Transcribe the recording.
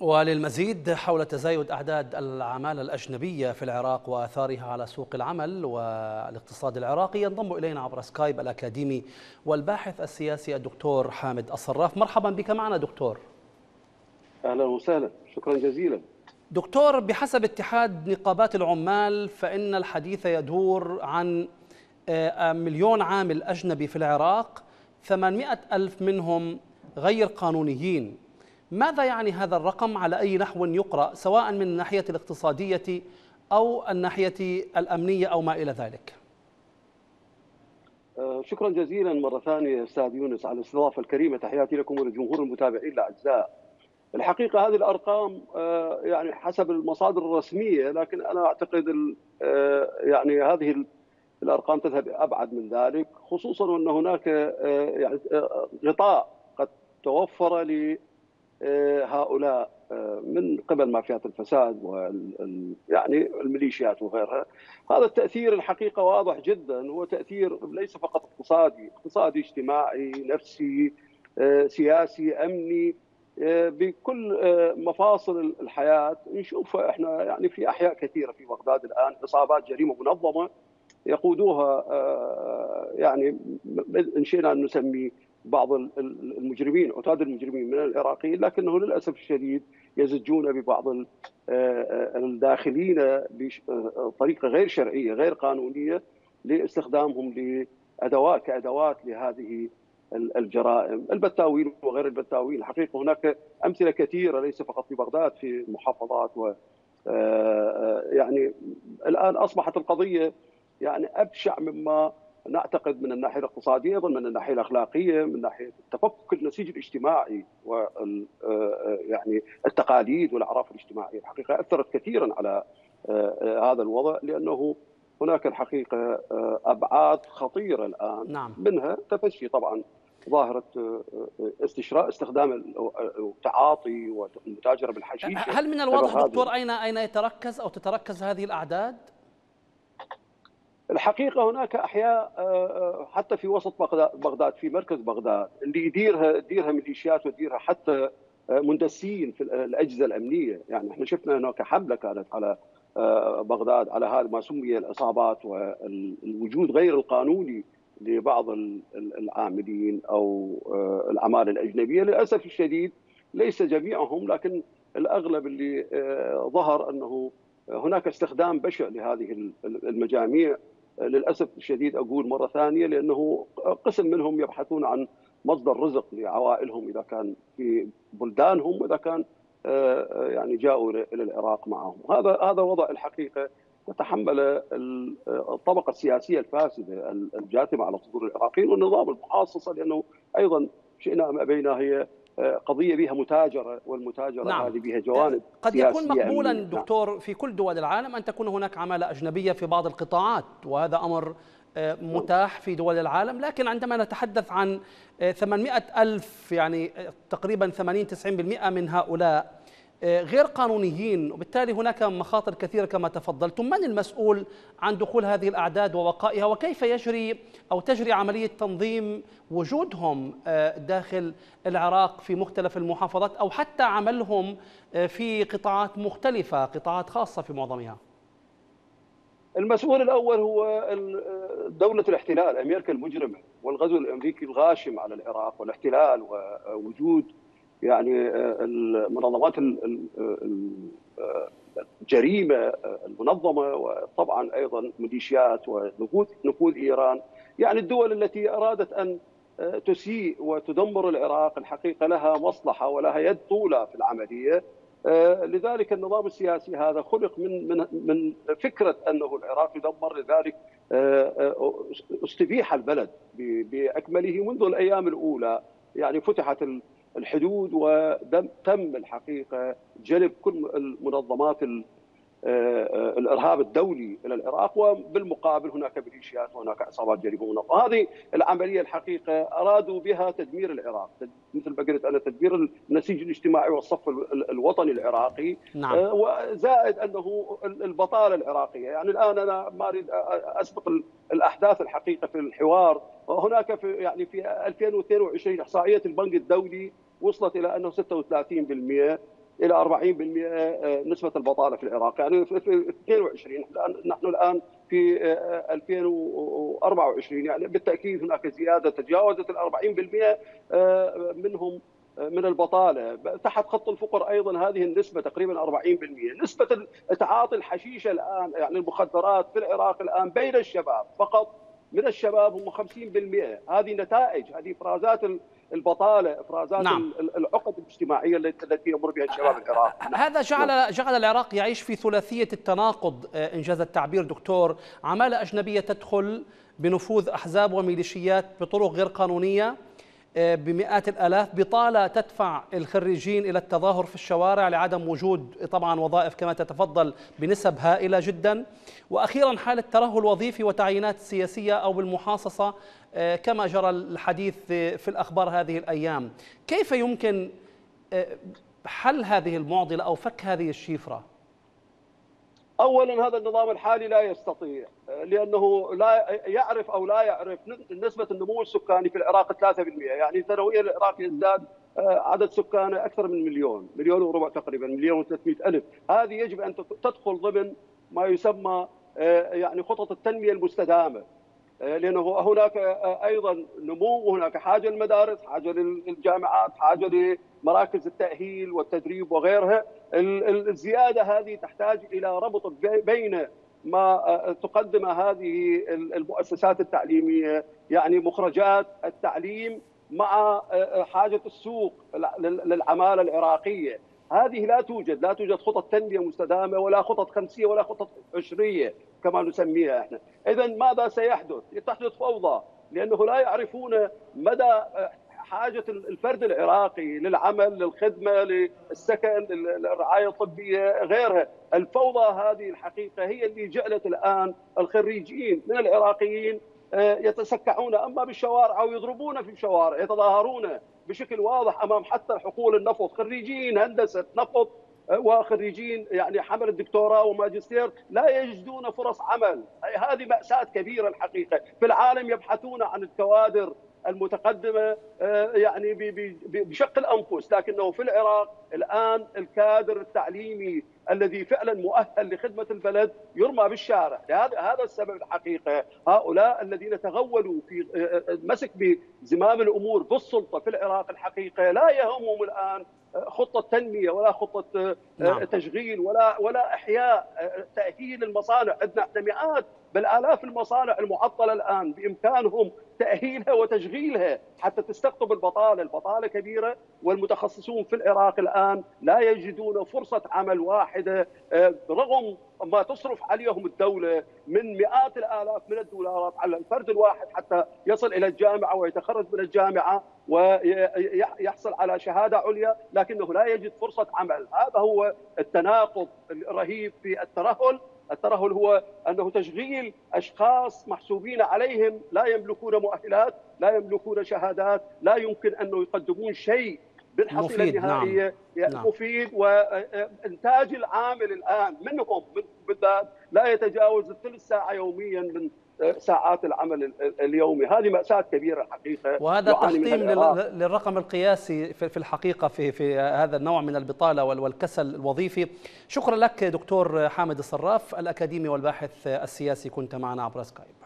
وللمزيد حول تزايد أعداد العمالة الأجنبية في العراق وآثارها على سوق العمل والاقتصاد العراقي ينضم إلينا عبر سكايب الأكاديمي والباحث السياسي الدكتور حامد الصراف. مرحبا بك معنا دكتور. أهلا وسهلا، شكرا جزيلا. دكتور، بحسب اتحاد نقابات العمال فإن الحديث يدور عن 1,000,000 عامل أجنبي في العراق، 800 ألف منهم غير قانونيين. ماذا يعني هذا الرقم؟ على أي نحو يقرأ، سواء من الناحية الاقتصادية أو الناحية الأمنية أو ما إلى ذلك؟ شكرا جزيلا مرة ثانية أستاذ يونس على الاستضافة الكريمة. تحياتي لكم ولجمهور المتابعين الأعزاء. الحقيقة هذه الأرقام يعني حسب المصادر الرسمية، لكن أنا أعتقد يعني هذه الأرقام تذهب أبعد من ذلك، خصوصا وأن هناك يعني غطاء قد توفر لهؤلاء من قبل مافيات الفساد يعني الميليشيات وغيرها. هذا التأثير الحقيقة واضح جدا، هو تأثير ليس فقط اقتصادي اجتماعي نفسي سياسي أمني، بكل مفاصل الحياة. نشوف احنا يعني في أحياء كثيرة في بغداد الآن إصابات جريمة منظمة يقودوها يعني إن شئنا أن نسمي بعض المجرمين عتاد المجرمين من العراقيين، لكنه للأسف الشديد يزجون ببعض الداخلين بطريقة غير شرعية غير قانونية لاستخدامهم كأدوات لهذه الجرائم. البتاوين وغير البتاوين، الحقيقة هناك أمثلة كثيرة ليس فقط في بغداد، في المحافظات. و يعني الآن أصبحت القضية يعني أبشع مما نعتقد من الناحية الاقتصادية، أيضا من الناحية الأخلاقية، من ناحية تفكك النسيج الاجتماعي و يعني التقاليد والأعراف الاجتماعية. الحقيقة أثرت كثيرا على هذا الوضع، لأنه هناك الحقيقة أبعاد خطيرة الآن. نعم. منها تفشي طبعا ظاهرة استخدام وتعاطي والمتاجرة بالحشيشة. هل من الواضح دكتور أين يتركز أو تتركز هذه الأعداد؟ الحقيقة هناك أحياء حتى في وسط بغداد، في مركز بغداد، اللي يديرها ميليشيات ويديرها حتى مندسين في الأجهزة الأمنية. يعني احنا شفنا هناك حملة كانت على بغداد على هذا ما سمي العصابات والوجود غير القانوني لبعض العاملين أو العمالة الأجنبية. للأسف الشديد ليس جميعهم، لكن الأغلب اللي ظهر أنه هناك استخدام بشع لهذه المجاميع. للأسف الشديد أقول مرة ثانية، لأنه قسم منهم يبحثون عن مصدر رزق لعوائلهم إذا كان في بلدانهم، وإذا كان يعني جاءوا إلى العراق معهم. هذا وضع الحقيقة تتحمل الطبقة السياسية الفاسدة الجاثمة على صدور العراقيين والنظام المحاصصة، لأنه أيضا شئنا أم أبينا هي قضية بها متاجرة، والمتاجرة نعم. هذه بها جوانب قد يكون سياسية مقبولا أمنية. دكتور في كل دول العالم أن تكون هناك عمالة أجنبية في بعض القطاعات، وهذا أمر متاح في دول العالم، لكن عندما نتحدث عن 800 ألف، يعني تقريبا 80-90% من هؤلاء غير قانونيين، وبالتالي هناك مخاطر كثيرة كما تفضلتم. من المسؤول عن دخول هذه الأعداد وبقائها، وكيف يجري أو تجري عملية تنظيم وجودهم داخل العراق في مختلف المحافظات، أو حتى عملهم في قطاعات مختلفة، قطاعات خاصة في معظمها؟ المسؤول الأول هو دولة الاحتلال، أمريكا المجرمة، والغزو الأمريكي الغاشم على العراق والاحتلال ووجود يعني المنظمات الجريمة المنظمة، وطبعا أيضا ميليشيات ونفوذ إيران. يعني الدول التي أرادت أن تسيء وتدمر العراق الحقيقة لها مصلحة ولها يد طولة في العملية. لذلك النظام السياسي هذا خلق من فكرة أنه العراق يدمر. لذلك استبيح البلد بأكمله منذ الأيام الأولى. يعني فتحت الحدود وتم الحقيقة جلب كل المنظمات الارهاب الدولي الى العراق، وبالمقابل هناك ميليشيات وهناك عصابات جريمه منظمه. هذه العمليه الحقيقه ارادوا بها تدمير العراق، مثل ما قلت انا تدمير النسيج الاجتماعي والصف الوطني العراقي. نعم. وزائد انه البطاله العراقيه. يعني الان انا ما اريد اسبق الاحداث الحقيقه في الحوار. هناك في 2022 احصائيه البنك الدولي وصلت الى انه 36% الى 40% نسبه البطاله في العراق، يعني في 22 نحن الان في 2024، يعني بالتاكيد هناك زياده تجاوزت ال 40% منهم من البطاله. تحت خط الفقر ايضا هذه النسبه تقريبا 40%. نسبه تعاطي الحشيشه الان، يعني المخدرات في العراق الان بين الشباب فقط، من الشباب هم 50%. هذه نتائج، هذه افرازات البطاله، افرازات نعم. العقد الاجتماعيه التي يمر بها الشباب العراقي. نعم. هذا نعم. جعل العراق يعيش في ثلاثية التناقض، إنجاز التعبير دكتور. عمالة أجنبية تدخل بنفوذ أحزاب وميليشيات بطرق غير قانونية بمئات الآلاف، بطالة تدفع الخريجين إلى التظاهر في الشوارع لعدم وجود طبعا وظائف كما تتفضل بنسب هائلة جدا، وأخيرا حالة ترهل وظيفي وتعيينات سياسية أو بالمحاصصة كما جرى الحديث في الأخبار هذه الأيام. كيف يمكن حل هذه المعضلة أو فك هذه الشفرة؟ اولا هذا النظام الحالي لا يستطيع، لانه لا يعرف او لا يعرف نسبه النمو السكاني في العراق 3%، يعني سنويا العراق يزداد عدد سكانه اكثر من مليون وربع تقريبا، 1,300,000. هذه يجب ان تدخل ضمن ما يسمى يعني خطط التنميه المستدامه، لانه هناك ايضا نمو، وهناك حاجه للمدارس، حاجه للجامعات، حاجه لمراكز التاهيل والتدريب وغيرها. الزياده هذه تحتاج الى ربط بين ما تقدم هذه المؤسسات التعليميه، يعني مخرجات التعليم، مع حاجه السوق للعماله العراقيه. هذه لا توجد خطط تنميه مستدامه، ولا خطط خمسيه، ولا خطط عشريه كما نسميها احنا. اذا ماذا سيحدث؟ تحدث فوضى، لانه لا يعرفون مدى حاجه الفرد العراقي للعمل، للخدمه، للسكن، للرعايه الطبيه، غيرها. الفوضى هذه الحقيقه هي اللي جعلت الان الخريجين من العراقيين يتسكعون اما بالشوارع او يضربون في الشوارع، يتظاهرون بشكل واضح امام حتى حقول النفط، خريجين هندسه نفط وخريجين يعني حمل الدكتوراه وماجستير لا يجدون فرص عمل. هذه مأساة كبيرة الحقيقة. في العالم يبحثون عن الكوادر المتقدمة يعني بشق الأنفس، لكنه في العراق الآن الكادر التعليمي الذي فعلا مؤهل لخدمة البلد يرمى بالشارع. هذا السبب الحقيقة. هؤلاء الذين تغولوا في مسك بزمام الأمور بالسلطة في العراق الحقيقة لا يهمهم الآن خطة تنمية، ولا خطة تشغيل، ولا إحياء تأهيل المصانع. عندنا مئات بل آلاف المصانع المعطلة الآن، بإمكانهم تأهيلها وتشغيلها حتى تستقطب البطالة. البطالة كبيرة، والمتخصصون في العراق الآن لا يجدون فرصة عمل واحدة، رغم ما تصرف عليهم الدولة من مئات الآلاف من الدولارات على الفرد الواحد حتى يصل إلى الجامعة ويتخرج من الجامعة ويحصل على شهادة عليا، لكنه لا يجد فرصة عمل. هذا هو التناقض الرهيب في الترهل. الترهل هو أنه تشغيل أشخاص محسوبين عليهم لا يملكون مؤهلات، لا يملكون شهادات، لا يمكن أن يقدمون شيء بالحصيلة النهائية مفيد. وإنتاج العامل الآن منهم بالذات لا يتجاوز ثلث ساعة يوميا من ساعات العمل اليومي. هذه مأساة كبيرة الحقيقة، وهذا تحطيم للرقم القياسي في الحقيقة في هذا النوع من البطالة والكسل الوظيفي. شكرا لك دكتور حامد الصراف، الأكاديمي والباحث السياسي، كنت معنا عبر سكايب.